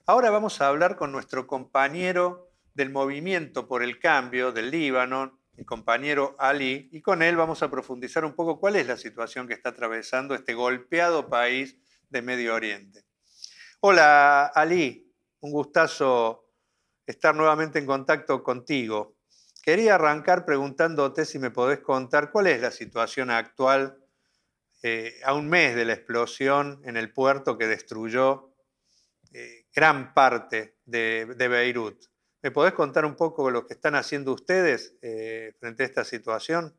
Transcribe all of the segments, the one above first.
Ahora vamos a hablar con nuestro compañero del Movimiento por el Cambio del Líbano, el compañero Ali, y con él vamos a profundizar un poco cuál es la situación que está atravesando este golpeado país de Medio Oriente. Hola Ali, un gustazo estar nuevamente en contacto contigo. Quería arrancar preguntándote si me podés contar cuál es la situación actual a un mes de la explosión en el puerto que destruyó gran parte de Beirut. ¿Me podés contar un poco lo que están haciendo ustedes frente a esta situación?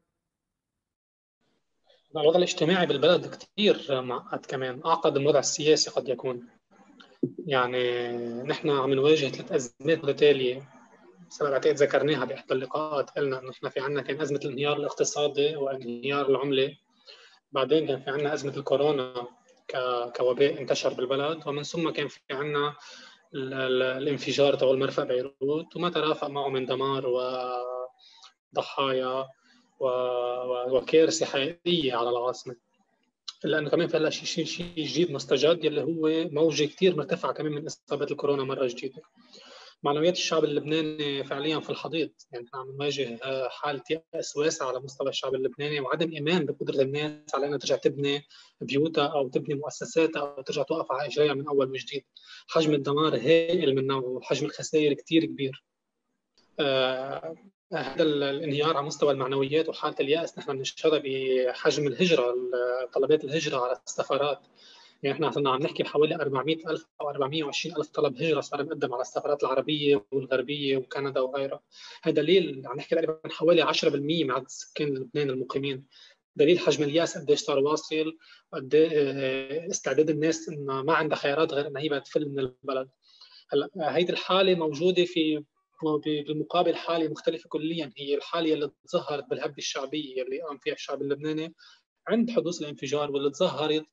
الوضع الاجتماعي بالبلد كتير معقد، كمان أعقد من الوضع السياسي قد يكون. يعني نحن عم نواجه ثلاث أزمات متتالية. سبق بعتقد ذكرناها بإحدى اللقاءات، قلنا إنه نحن في عنا كان أزمة الانهيار الاقتصادي وانهيار العملة، بعدين كان في عنا أزمة الكورونا كوباء انتشر بالبلد، ومن ثم كان في عنا الانفجار تبع المرفأ بيروت وما ترافق معه من دمار وضحايا وكارثة حقيقية على العاصمة. لانه كمان في هلا شيء جديد مستجد، يلي هو موجه كثير مرتفعه كمان من اصابات الكورونا مره جديده. معنويات الشعب اللبناني فعليا في الحضيض، يعني نحن عم نواجه حاله يأس واسع على مستوى الشعب اللبناني وعدم ايمان بقدره الناس على انها ترجع تبني بيوتها او تبني مؤسساتها او ترجع توقف على اجريها من اول وجديد. حجم الدمار هائل من نوعه وحجم الخسائر كثير كبير. هذا الانهيار على مستوى المعنويات وحاله اليأس نحن بنشهدها بحجم الهجره، طلبات الهجره على السفارات. يعني احنا صرنا عم نحكي بحوالي 400,000 او 420,000 طلب هجره صار مقدم على السفارات العربيه والغربيه وكندا وغيرها. هذا دليل، عم نحكي تقريبا حوالي 10% من عدد سكان لبنان المقيمين. دليل حجم الياس قديش صار واصل، وقد استعداد الناس انها ما عندها خيارات غير انها هي تفل من البلد. هلا هيدي الحاله موجوده في بالمقابل حاله مختلفه كليا، هي الحاله اللي تظهرت بالهبه الشعبيه اللي قام فيها الشعب اللبناني عند حدوث الانفجار، واللي تظهرت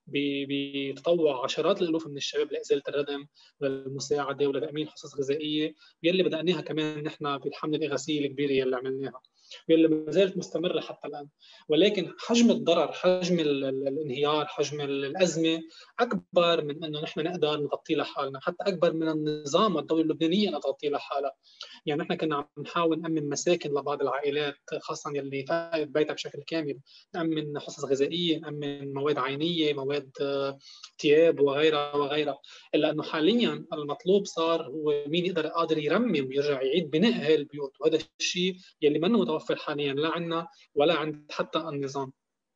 بتطوع عشرات الالوف من الشباب لازاله الردم وللمساعده ولتامين حصص غذائيه، يلي بداناها كمان نحن بالحمله الاغاثيه الكبيره يلي عملناها، واللي ما زالت مستمره حتى الان. ولكن حجم الضرر، حجم الانهيار، حجم الازمه اكبر من انه نحن نقدر نغطي لحالنا، حتى اكبر من النظام والدوله اللبنانيه انها تغطي لحالها. يعني نحن كنا عم نحاول نأمن مساكن لبعض العائلات، خاصة يلي فقدت بيتها بشكل كامل، نأمن حصص غذائية، نأمن مواد عينية، مواد ثياب وغيرها وغيرها. إلا أنه حاليا المطلوب صار هو مين يقدر قادر يرمم ويرجع يعيد بناء هذه البيوت، وهذا الشيء يلي منه متوفر حاليا لا عندنا ولا عند حتى النظام.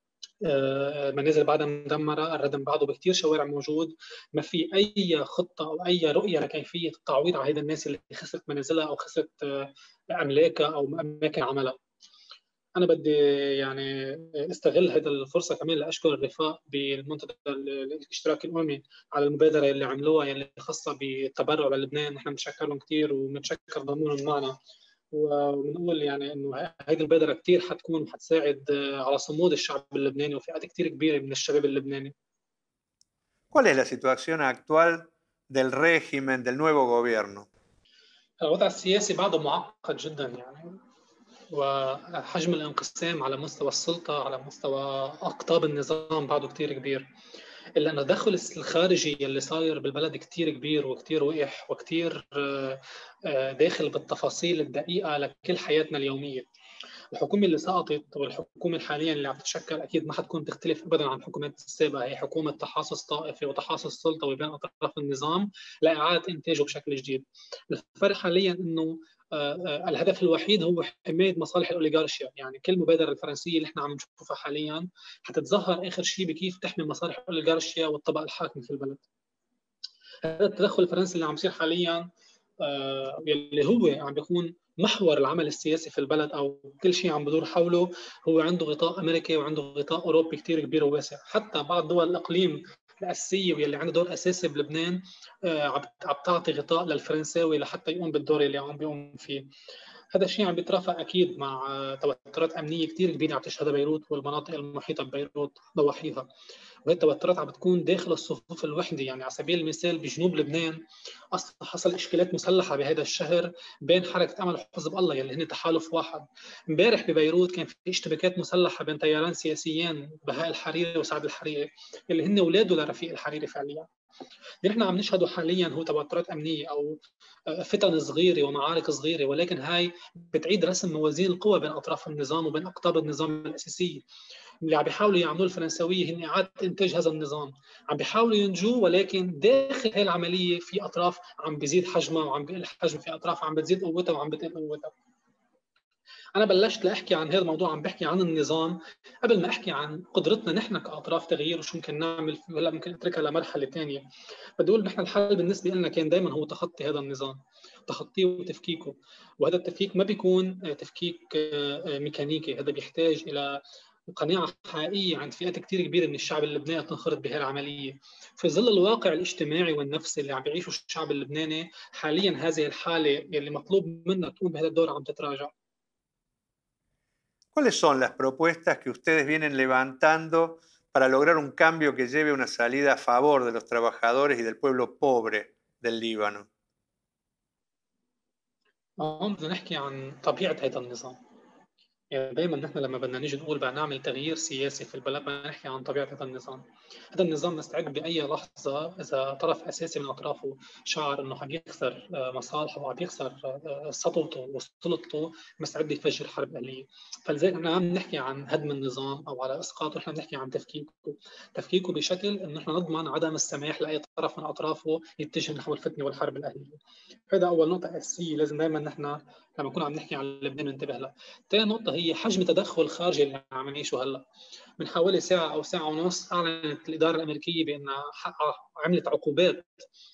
منازل بعدها مدمرة، الردم بعده بكثير شوارع موجود، ما في أي خطة أو أي رؤية لكيفية التعويض على هذه الناس اللي خسرت منازلها أو خسرت أملاكها أو أماكن عملها. أنا بدي يعني استغل هذه الفرصة كمان لأشكر الرفاق بالمنتدى الاشتراكي الأممي على المبادرة اللي عملوها، اللي خاصة بالتبرع للبنان. نحن بنشكرهم كثير وبنتشكر ضمونهم معنا، وبنقول يعني انه هيدي المبادره كثير حتكون وحتساعد على صمود الشعب اللبناني وفئات كثير كبيره من الشباب اللبناني. ¿Cuál es la situación actual del régimen, del nuevo gobierno? الوضع السياسي بعده معقد جدا يعني، وحجم الانقسام على مستوى السلطه، على مستوى اقطاب النظام بعده كثير كبير. الا ان التدخل الخارجي اللي صاير بالبلد كثير كبير وكثير وقح وكثير داخل بالتفاصيل الدقيقه لكل حياتنا اليوميه. الحكومه اللي سقطت والحكومه الحاليه اللي عم تتشكل اكيد ما حتكون تختلف ابدا عن الحكومات السابقه، هي حكومه تحاصص طائفي وتحاصص سلطوي بين اطراف النظام لاعاده انتاجه بشكل جديد. الفرق حاليا انه الهدف الوحيد هو حمايه مصالح الاوليغارشيا، يعني كل مبادره الفرنسيه اللي احنا عم نشوفها حاليا حتتظهر اخر شيء بكيف تحمي مصالح الاوليغارشيا والطبقه الحاكمه في البلد. هذا التدخل الفرنسي اللي عم يصير حاليا يلي هو عم بيكون محور العمل السياسي في البلد او كل شيء عم بدور حوله، هو عنده غطاء امريكي وعنده غطاء اوروبي كثير كبير وواسع. حتى بعض دول الاقليم الاساسيه واللي عنده دور اساسي بلبنان عم تعطي غطاء للفرنساوي لحتى يقوم بالدور اللي عم بيقوم فيه. هذا الشيء عم بيترافق اكيد مع توترات امنيه كثير كبيره عم تشهدها بيروت والمناطق المحيطه ببيروت ضواحيها. وهي التوترات عم بتكون داخل الصفوف الوحده، يعني على سبيل المثال بجنوب لبنان اصلا حصل اشكالات مسلحه بهذا الشهر بين حركه امل وحزب الله يلي هن تحالف واحد. امبارح ببيروت كان في اشتباكات مسلحه بين تياران سياسيين، بهاء الحريري وسعد الحريري، يلي هن اولاده لرفيق الحريري فعليا. اللي نحن عم نشهده حاليا هو توترات امنيه او فتن صغيره ومعارك صغيره، ولكن هاي بتعيد رسم موازين القوى بين اطراف النظام وبين اقطاب النظام الاساسيه. اللي عم بيحاولوا يعملوه الفرنساويه هن اعاده انتاج هذا النظام، عم بيحاولوا ينجوه، ولكن داخل هاي العمليه في اطراف عم بيزيد حجمها وعم بيقل حجم، في اطراف عم بتزيد قوتها وعم بتقل قوتها. انا بلشت لاحكي عن هذا الموضوع، عم بحكي عن النظام قبل ما احكي عن قدرتنا نحن كاطراف تغيير وشو ممكن نعمل. هلا ممكن اتركها لمرحله ثانيه. بدي اقول نحن الحل بالنسبه لنا كان دائما هو تخطي هذا النظام، تخطيه وتفكيكه. وهذا التفكيك ما بيكون تفكيك ميكانيكي، هذا بيحتاج الى قناعة حقيقية عند فئات كثير كبيرة من الشعب اللبناني تنخرط بهذه العملية. في ظل الواقع الاجتماعي والنفسي اللي عم بيعيشه الشعب اللبناني حاليا، هذه الحالة اللي مطلوب منها تقوم بهذا الدور عم تتراجع. ¿Cuáles son las propuestas que ustedes vienen levantando para lograr un cambio que lleve a una salida a favor de los trabajadores y del pueblo pobre del Líbano? هون بدنا نحكي عن طبيعة هذا النظام. يعني دايما نحن لما بدنا نيجي نقول بدنا نعمل تغيير سياسي في البلد بدنا نحكي عن طبيعه هذا النظام. هذا النظام مستعد باي لحظه اذا طرف اساسي من اطرافه شعر انه عم يخسر مصالحه وعم يخسر سطوته وسلطته، مستعد يفجر حرب اهليه. فلذلك نحن عم نحكي عن هدم النظام او على اسقاطه، نحن بنحكي عن تفكيكه. تفكيكه بشكل انه نحن نضمن عدم السماح لاي طرف من اطرافه يتجه نحو الفتنه والحرب الاهليه. هذا اول نقطه اساسيه لازم دائما نحن لما نكون عم نحكي عن لبنان ننتبه لها. ثاني نقطة هي حجم التدخل الخارجي اللي عم نعيشه هلا. من حوالي ساعة أو ساعة ونص أعلنت الإدارة الأمريكية بأنها عملت عقوبات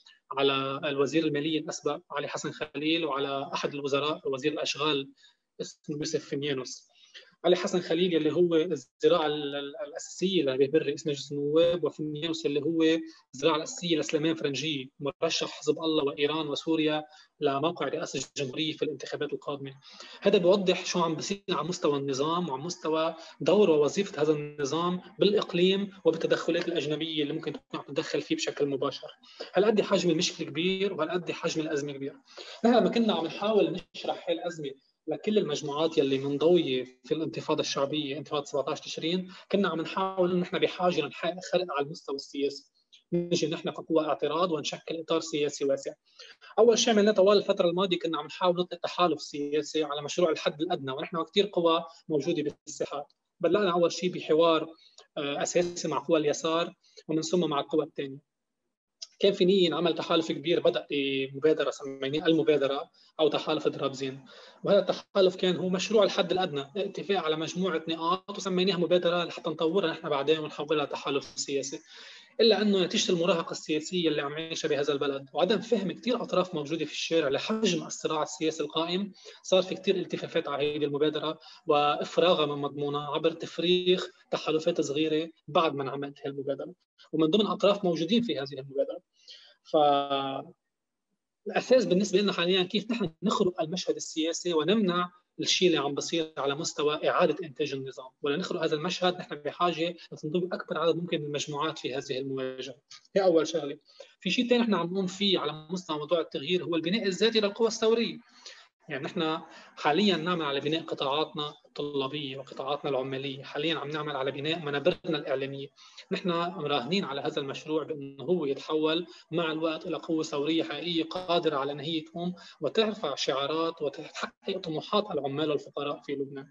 على الوزير المالية الأسبق علي حسن خليل وعلى أحد الوزراء وزير الأشغال اسمه يوسف فينيانوس. علي حسن خليل اللي هو الذراع الاساسيه لبر رئيس مجلس النواب، وفينيانوس اللي هو الذراع الاساسيه لسليمان فرنجيه مرشح حزب الله وايران وسوريا لموقع رئاسه الجمهوريه في الانتخابات القادمه. هذا بيوضح شو عم بيصير على مستوى النظام وعلى مستوى دور ووظيفه هذا النظام بالاقليم وبالتدخلات الاجنبيه اللي ممكن تكون عم تتدخل فيه بشكل مباشر. هالقد حجم المشكله كبير وهالقد حجم الازمه كبير. نحن لما كنا عم نحاول نشرح هاي الازمه لكل المجموعات يلي منضويه في الانتفاضه الشعبيه، انتفاضه 17 تشرين، كنا عم نحاول انه نحن بحاجه لنحقق خرق على المستوى السياسي. نجي نحن كقوى اعتراض ونشكل اطار سياسي واسع. اول شيء عملناه طوال الفتره الماضيه كنا عم نحاول نطلق تحالف سياسي على مشروع الحد الادنى، ونحن كثير قوى موجوده بالساحات. بلشنا اول شيء بحوار اساسي مع قوى اليسار ومن ثم مع القوى الثانيه. كان في نية عمل تحالف كبير بدأ بمبادرة سميناه المبادرة أو تحالف درابزين. وهذا التحالف كان هو مشروع الحد الأدنى، اتفاق على مجموعة نقاط وسميناها مبادرة لحتى نطورها نحن بعدين ونحولها تحالف سياسي. الا انه نتيجه المراهقه السياسيه اللي عم نعيشها بهذا البلد وعدم فهم كثير اطراف موجوده في الشارع لحجم الصراع السياسي القائم، صار في كثير التفافات على هذه المبادره وافراغها من مضمونها عبر تفريغ تحالفات صغيره بعد ما انعملت هذه المبادره ومن ضمن اطراف موجودين في هذه المبادره. فالاساس بالنسبه لنا حاليا كيف نحن نخرق المشهد السياسي ونمنع الشيء اللي عم بصير على مستوى اعاده انتاج النظام. ولا نخرق هذا المشهد نحن بحاجه لتنظيم اكبر عدد ممكن من المجموعات في هذه المواجهه. هي اول شغله. في شيء ثاني نحن عم نقوم فيه على مستوى موضوع التغيير هو البناء الذاتي للقوى الثوريه. يعني نحن حاليا نعمل على بناء قطاعاتنا الطلابيه وقطاعاتنا العماليه، حاليا عم نعمل على بناء منابرنا الاعلاميه. نحن مراهنين على هذا المشروع بانه هو يتحول مع الوقت الى قوه ثوريه حقيقيه قادره على ان هي تقوم وترفع شعارات وتحقق طموحات العمال والفقراء في لبنان.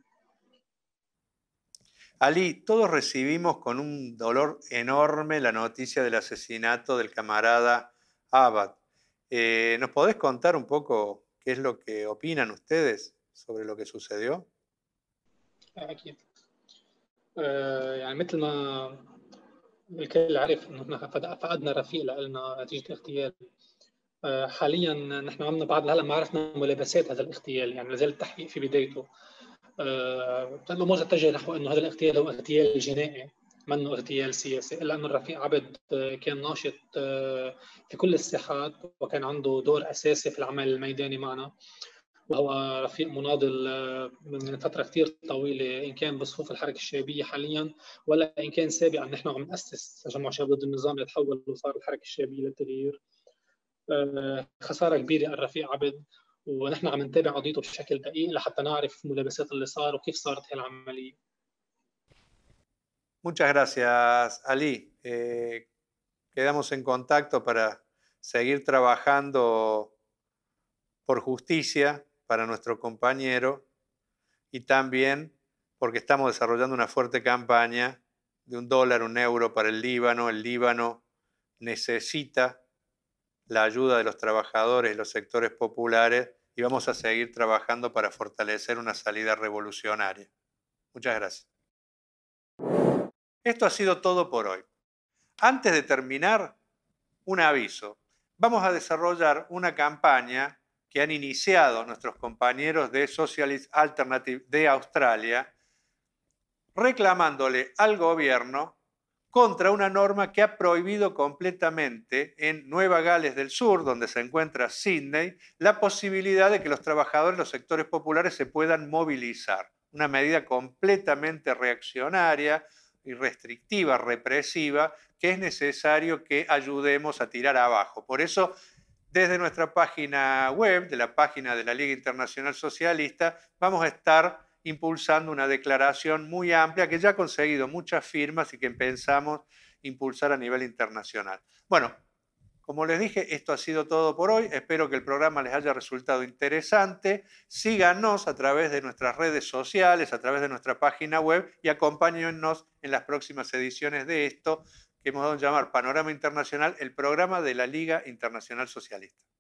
Ali, todos recibimos con un dolor enorme la noticia del asesinato del camarada Abad. ¿Nos podés contar un poco qué es lo que opinan ustedes sobre lo que sucedió? اكيد. يعني مثل ما الكل عرف انه نحن فقدنا رفيق لنا نتيجه اغتيال. حاليا نحن عملنا بعد هلا ما عرفنا ملابسات هذا الاغتيال، يعني لازال التحقيق في بدايته. الامور تتجه نحو انه هذا الاغتيال هو اغتيال جنائي منه اغتيال سياسي، الا انه الرفيق عبد كان ناشط في كل الساحات وكان عنده دور اساسي في العمل الميداني معنا، وهو رفيق مناضل من فتره كثير طويله، ان كان بصفوف الحركه الشبابيه حاليا ولا ان كان سابقا نحن عم ناسس تجمع شباب ضد النظام اللي تحول وصار الحركه الشبابيه للتغيير. خساره كبيره الرفيق عبد، ونحن عم نتابع قضيته بشكل دقيق لحتى نعرف ملابسات اللي صار وكيف صارت هي العمليه. Muchas gracias, Ali. quedamos en contacto para seguir trabajando por justicia para nuestro compañero y también porque estamos desarrollando una fuerte campaña de $1, €1 para el Líbano. El Líbano necesita la ayuda de los trabajadores y los sectores populares y vamos a seguir trabajando para fortalecer una salida revolucionaria. Muchas gracias. Esto ha sido todo por hoy. Antes de terminar, un aviso. Vamos a desarrollar una campaña que han iniciado nuestros compañeros de Socialist Alternative de Australia, reclamándole al gobierno contra una norma que ha prohibido completamente en Nueva Gales del Sur, donde se encuentra Sydney, la posibilidad de que los trabajadores de los sectores populares se puedan movilizar. Una medida completamente reaccionaria y restrictiva, represiva, que es necesario que ayudemos a tirar abajo. Por eso, desde nuestra página web, de la página de la Liga Internacional Socialista, vamos a estar impulsando una declaración muy amplia que ya ha conseguido muchas firmas y que pensamos impulsar a nivel internacional. Bueno, como les dije, esto ha sido todo por hoy. Espero que el programa les haya resultado interesante. Síganos a través de nuestras redes sociales, a través de nuestra página web y acompáñennos en las próximas ediciones de esto que hemos dado a llamar Panorama Internacional, el programa de la Liga Internacional Socialista.